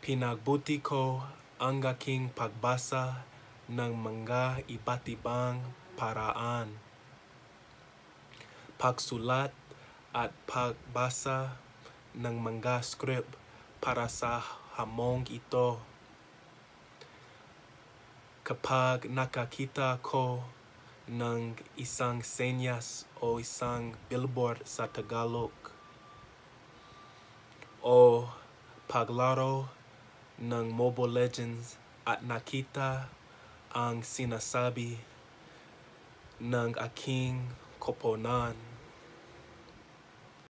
Pinagbuti ko ang aking pagbasa ng mga iba't ibang paraan. Pagsulat at pagbasa ng mga script para sa hamong ito. Kapag nakakita ko ng isang senyas o isang billboard sa Tagalog o paglaro ng Mobile Legends at nakita ang sinasabi ng aking koponan,